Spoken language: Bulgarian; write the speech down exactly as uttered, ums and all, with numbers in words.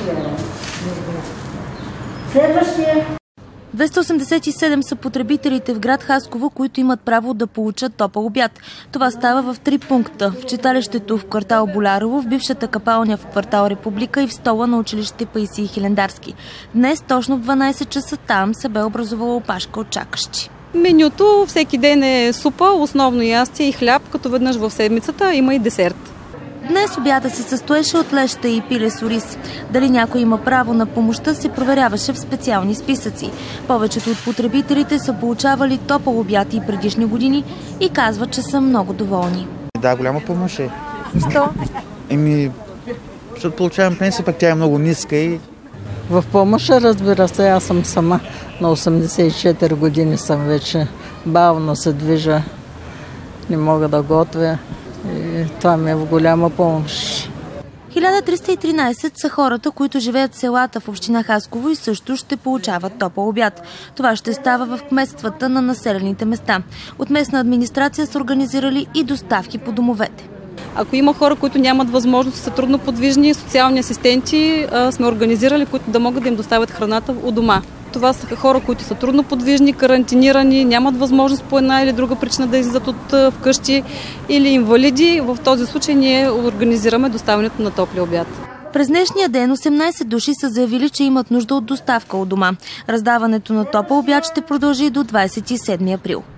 Следващия. двеста осемдесет и седем са потребителите в град Хасково, които имат право да получат топъл обяд. Това става в три пункта. В читалището в квартал Болярово, в бившата капалня в квартал Република и в стола на училище Паисий Хилендарски. Днес точно в дванайсет часа там се бе образувала опашка от чакащи. Менюто всеки ден е супа, основно ястие и хляб, като веднъж в седмицата има и десерт. Днес обяда се състоеше от леща и пиле с ориз. Дали някой има право на помощта, се проверяваше в специални списъци. Повечето от потребителите са получавали топъл обяд и предишни години и казват, че са много доволни. Да, голяма помощ е. Защо? Еми, защото получавам пенсия, пък тя е много ниска и... В помощ, разбира се, аз съм сама. На осемдесет и четири години съм вече. Бавно се движа, не мога да готвя. И това ми е в голяма помощ. хиляда триста и тринайсет са хората, които живеят в селата в община Хасково и също ще получават топъл обяд. Това ще става в кметствата на населените места. От местна администрация са организирали и доставки по домовете. Ако има хора, които нямат възможност, са трудноподвижни, социални асистенти а, сме организирали, които да могат да им доставят храната у дома. Това са хора, които са трудноподвижни, карантинирани, нямат възможност по една или друга причина да излизат от вкъщи или инвалиди. В този случай ние организираме доставянето на топли обяд. През днешния ден осемнайсет души са заявили, че имат нужда от доставка от дома. Раздаването на топъл обяд ще продължи до двайсет и седми април.